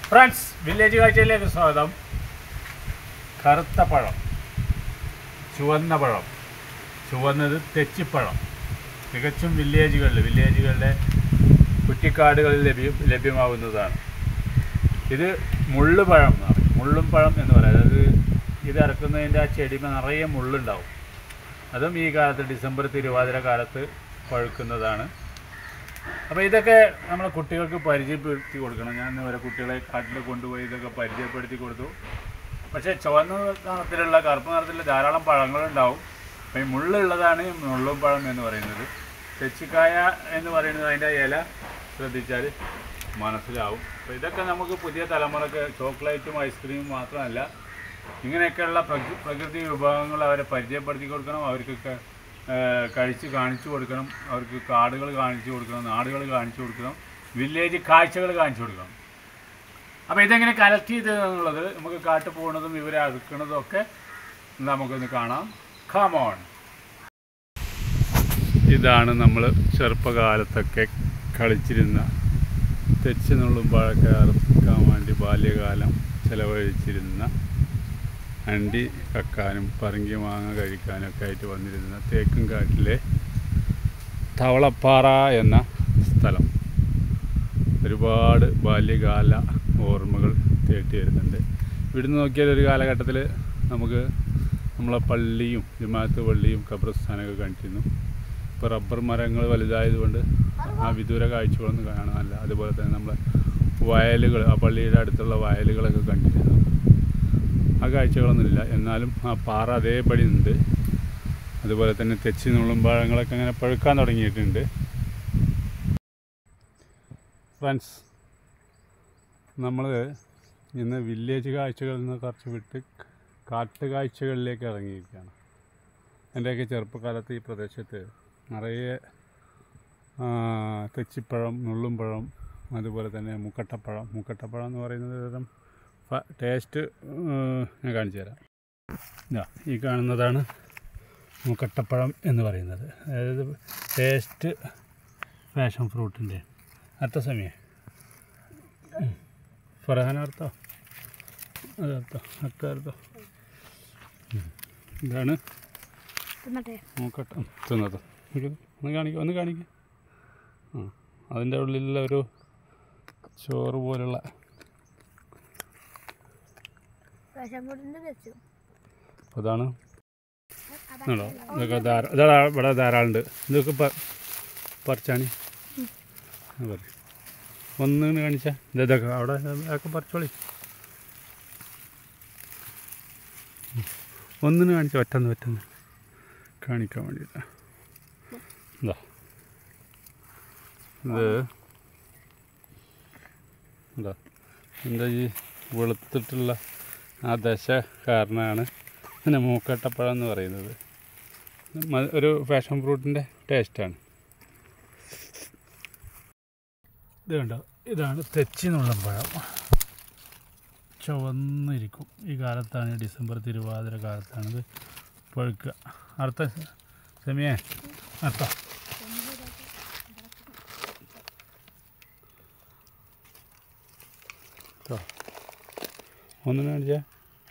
Friends village കാഴ്ചയിലേക്ക് സ്വാഗതം. കറുത്ത പഴം, ചുവന്ന പഴം, ചുവന്നത് തെച്ചിപ്പഴം തികച്ചും വില്ലേജുകളിലെ കുറ്റിക്കാടുകളിൽ ലഭ്യമാകുന്നതാണ്. ഇത് മുള്ളുപഴം എന്ന് പറയും, മുള്ളും പഴം എന്ന് പറയും. അതായത് ഇത് ഇറക്കുന്നതിൻ്റെ ആ ചെടിമ നിറയെ മുള്ളുണ്ടാവും. അതും ഈ കാലത്ത് ഡിസംബർ തിരുവാതിര കാലത്ത് പഴുക്കുന്നതാണ്. അപ്പോൾ ഇതൊക്കെ നമ്മളെ കുട്ടികൾക്ക് പരിചയപ്പെടുത്തി കൊടുക്കണം. ഞാൻ ഇവരെ കുട്ടികളെ കാട്ടിൽ കൊണ്ടുപോയി ഇതൊക്കെ പരിചയപ്പെടുത്തി കൊടുത്തു. പക്ഷേ ചുവന്ന നിറത്തിലുള്ള കറുപ്പ് നിറത്തിലുള്ള ധാരാളം പഴങ്ങളുണ്ടാവും. അപ്പോൾ ഈ മുള്ളുള്ളതാണ് മുള്ളും പഴം എന്ന് പറയുന്നത്. തെച്ചിക്കായ എന്ന് പറയുന്നത് അതിൻ്റെ ഇല ശ്രദ്ധിച്ചാൽ മനസ്സിലാവും. അപ്പോൾ ഇതൊക്കെ നമുക്ക് പുതിയ തലമുറക്ക് ചോക്ലേറ്റും ഐസ്ക്രീമും മാത്രമല്ല, ഇങ്ങനെയൊക്കെയുള്ള പ്രകൃതി വിഭവങ്ങൾ അവരെ പരിചയപ്പെടുത്തി കൊടുക്കണം. അവർക്കൊക്കെ കഴിച്ച് കാണിച്ചു കൊടുക്കണം. അവർക്ക് കാടുകൾ കാണിച്ചു കൊടുക്കണം, നാടുകൾ കാണിച്ചു കൊടുക്കണം, വില്ലേജ് കാഴ്ചകൾ കാണിച്ചു കൊടുക്കണം. അപ്പോൾ ഇതെങ്ങനെ കളക്ട് ചെയ്തതെന്നുള്ളത് നമുക്ക് കാട്ടു പോകുന്നതും ഇവരെ അടുക്കുന്നതും ഒക്കെ നമുക്കൊന്ന് കാണാം. Come on. ഇതാണ് നമ്മൾ ചെറുപ്പകാലത്തൊക്കെ കളിച്ചിരുന്ന തെച്ചി നുള്ളുമ്പോഴൊക്കെ അറുക്കാൻ വേണ്ടി ബാല്യകാലം ചിലവഴിച്ചിരുന്ന അണ്ടി കക്കാനും പറങ്കി മാങ്ങ കഴിക്കാനൊക്കെ ആയിട്ട് വന്നിരുന്ന തേക്കുംകാട്ടിലെ തവളപ്പാറ എന്ന സ്ഥലം ഒരുപാട് ബാല്യകാല ഓർമ്മകൾ തേട്ടി വരുന്നുണ്ട്. ഇവിടുന്ന് നോക്കിയാൽ ഒരു കാലഘട്ടത്തിൽ നമുക്ക് നമ്മളെ പള്ളിയും ജമാഅത്ത് പള്ളിയും ഖബർസ്ഥാനൊക്കെ കണ്ടിരുന്നു. ഇപ്പോൾ റബ്ബർ മരങ്ങൾ വലുതായതുകൊണ്ട് ആ വിദൂര കാഴ്ചകളൊന്നും കാണാനല്ല. അതുപോലെ തന്നെ നമ്മളെ വയലുകൾ, ആ പള്ളിയുടെ അടുത്തുള്ള വയലുകളൊക്കെ കണ്ടിരുന്നു. ആ കാഴ്ചകളൊന്നുമില്ല. എന്നാലും ആ പാറ അതേപടി ഉണ്ട്. അതുപോലെ തന്നെ തെച്ചി നുള്ളുമ്പഴങ്ങളൊക്കെ അങ്ങനെ പഴുക്കാൻ തുടങ്ങിയിട്ടുണ്ട്. ഫ്രണ്ട്സ്, നമ്മൾ ഇന്ന് വില്ലേജ് കാഴ്ചകളിൽ നിന്ന് കുറച്ച് വിട്ട് കാട്ടുകാഴ്ചകളിലേക്ക് ഇറങ്ങിയിരിക്കുകയാണ്. എൻ്റെയൊക്കെ ചെറുപ്പകാലത്ത് ഈ പ്രദേശത്ത് നിറയെ തെച്ചിപ്പഴം, നുള്ളുംപഴം, അതുപോലെ തന്നെ മുക്കട്ടപ്പഴം എന്ന് പറയുന്നത് തരം ടേസ്റ്റ് ഞാൻ കാണിച്ചു തരാം. ഈ കാണുന്നതാണ് മുക്കട്ടപ്പഴം എന്ന് പറയുന്നത്. അതായത് ടേസ്റ്റ് പാഷൻ ഫ്രൂട്ടിൻ്റെ അടുത്ത സമയം ഫറഹാനർത്ഥോ അതർത്ഥോ അർത്ഥോ ഇതാണ് മുക്കട്ടം തിന്നത്. ഒന്ന് കാണിക്കുക. അതിൻ്റെ ഉള്ളിലുള്ള ഒരു ചോറ് പോലുള്ള അതാണ്. ഇതൊക്കെ ഇവിടെ ധാരാളമുണ്ട്. ഇതൊക്കെ പറിച്ചാണ് പറയും. ഒന്നിങ്ങനെ കാണിച്ചാൽ ഇതൊക്കെ അവിടെ ഒക്കെ പറിച്ചോളി. ഒന്നിന് കാണിച്ചാൽ ഒറ്റന്ന് കാണിക്കാൻ വേണ്ടിയിട്ടാണ്. എന്താ ഈ വെളുത്തിട്ടുള്ള ആ ദശ കാരണമാണ് പിന്നെ മൂക്കട്ടപ്പഴം എന്ന് പറയുന്നത്. ഒരു പാഷൻ ഫ്രൂട്ടിൻ്റെ ടേസ്റ്റാണ്. ഇത് കണ്ടോ, ഇതാണ് തെച്ചി നുള്ളുംപഴം. ചുവന്നിരിക്കും. ഈ കാലത്താണ്, ഡിസംബർ തിരുവാതിര കാലത്താണിത് പഴുക്കുക. അടുത്ത സെമിയേ അടുത്ത ഒന്ന് കാണിച്ചാൽ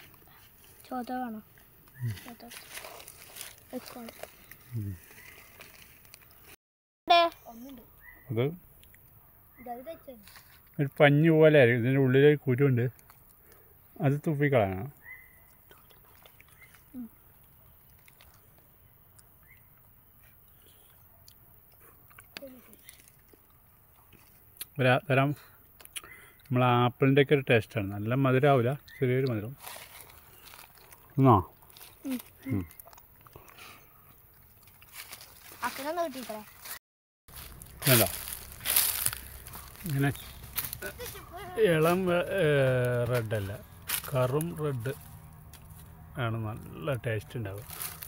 അത് ഒരു പഞ്ഞു പോലെ ആയിരിക്കും. ഇതിൻ്റെ ഉള്ളിലൊരു കുരുണ്ട്, അത് തുപ്പിക്കളയണം. തരാം. നമ്മൾ ആപ്പിളിൻ്റെ ഒക്കെ ഒരു ടേസ്റ്റാണ്. നല്ല മധുരമാവില്ല, ചെറിയൊരു മധുരം. എന്നാ വേണ്ട, ഇങ്ങനെ ഇളം റെഡല്ല, കറും റെഡ് ആണ് നല്ല ടേസ്റ്റ് ഉണ്ടാവുക.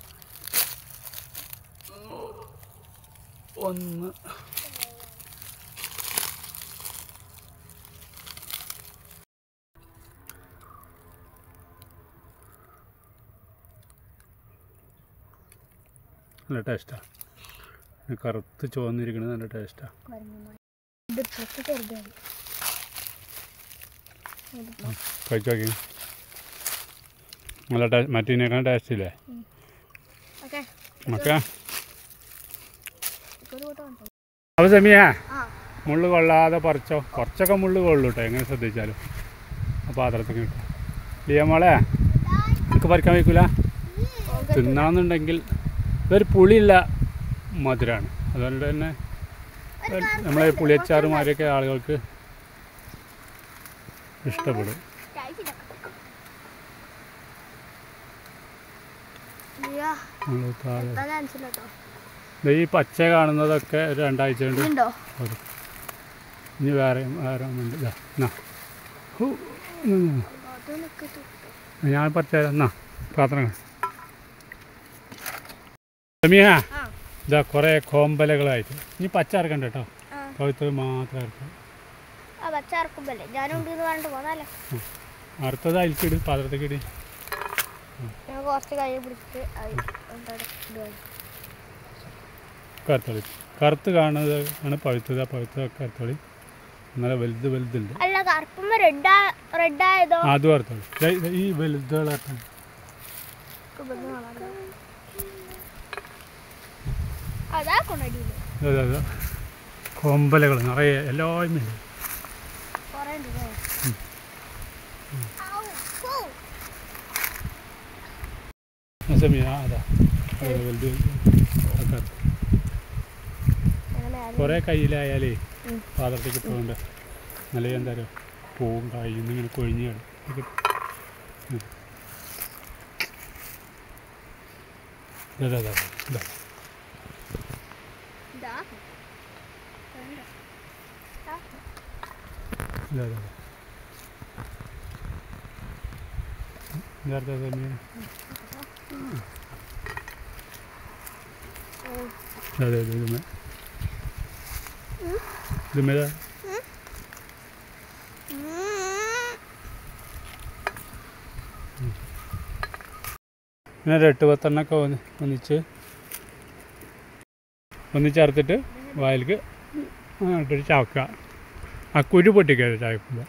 ഒന്ന് നല്ല ടേസ്റ്റാണ്. കറുത്ത് ചുവന്നിരിക്കുന്നത് നല്ല ടേസ്റ്റാണ്. കഴിച്ചു നോക്കി. നല്ല മറ്റേതിനേക്കാൾ ടേസ്റ്റ് ഇല്ലേ? ഓക്കെ. അപ്പോൾ സെമിയ മുള്ള് കൊള്ളാതെ പറിച്ചോ. കുറച്ചൊക്കെ മുള്ള് കൊള്ളു കേട്ടോ, എങ്ങനെ ശ്രദ്ധിച്ചാലും. ആ പാത്രത്തിൽ കിട്ടും. ലിയ മോളെ എനിക്ക് പറിക്കാൻ വയ്ക്കില്ല. തിന്നാന്നുണ്ടെങ്കിൽ ഇതൊരു പുളിയുള്ള മധുരമാണ്. അതുകൊണ്ട് തന്നെ നമ്മളെ പുളിയച്ചാറുമാരൊക്കെ ആളുകൾക്ക് ഇഷ്ടപ്പെടും. ഈ പച്ച കാണുന്നതൊക്കെ ഒരു 2 ആഴ്ച കൊണ്ട് ഇനി വേറെ ഉണ്ട്. ഞാൻ പറിച്ചുതരാം. എന്നാ പാത്രങ്ങൾ ഇതാ കുറേ കോമ്പലകളായിട്ട്. ഇനി പച്ച ഇറക്കണ്ട കേട്ടോ, പഴുത്തത് മാത്രം ഇറക്കാം. അടുത്തത് അതിൽക്കിട്, പാത്രത്തേക്ക് ഇട്. കറുത്തോളി. കറുത്ത് കാണുന്നത് ആണ് പഴുത്തത്. ആ പഴുത്തതൊക്കെ കറുത്തോളി. നല്ല വലുതുണ്ട്. അത് കറുത്തോളി. ഈ വലുതുകളാണ് കൊമ്പലകൾ നിറയെ എല്ലാവരും ഉണ്ട്. അതാ വലുത് കുറേ കയ്യിലായാലേ പാത്രത്തിൽ കിട്ടുന്നുണ്ട്. നല്ല എന്താ പറയുക, പൂവും കായും ഇങ്ങനെ കൊഴിഞ്ഞ് ഇതുമേതാ ഇങ്ങനെ 8-10 ഒന്നിച്ചേർത്തിട്ട് വായിലേക്ക് ഇട്ടിട്ട് ചവക്കുക. ആ കുരു പൊട്ടിക്കാതെ ചവക്കുക.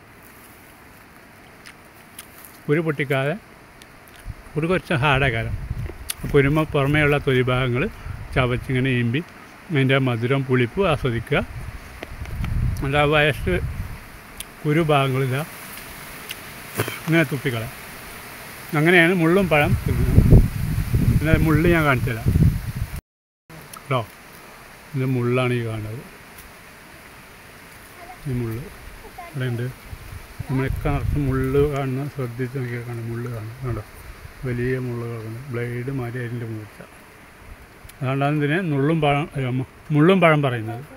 കുരു പൊട്ടിക്കാതെ കുരു കുറച്ച് ഹാർഡാക്കാതെ കുരുമ പുറമേയുള്ള തൊലി ഭാഗങ്ങൾ ചവച്ചിങ്ങനെ ഈമ്പി അതിൻ്റെ മധുരം പുളിപ്പ് ആസ്വദിക്കുക. അതിൻ്റെ ആ വയസ്സ് കുരു ഭാഗങ്ങളില്ല ഇങ്ങനെ തുപ്പിക്കളയാം. അങ്ങനെയാണ് മുള്ളും പഴം തിന്നുന്നത്. പിന്നെ മുള്ള് ഞാൻ കാണിച്ചു തരാം കേട്ടോ. ഇതിൻ്റെ മുള്ളാണ് ഈ കാണുന്നത്. ഈ മുള്ള് ഇവിടെ ഉണ്ട്. നമ്മളൊക്കെ നിറച്ച് മുള്ള് കാണുന്ന ശ്രദ്ധിച്ച് നോക്കിയാൽ കാണും. മുള്ള് കാണും കേട്ടോ, വലിയ മുള്ള് കാണുന്നത്. ബ്ലേഡ് മാതിരി അതിൻ്റെ മുറിച്ച. അതുകൊണ്ടാണ് ഇതിനെ മുള്ളും പഴം പറയുന്നത്.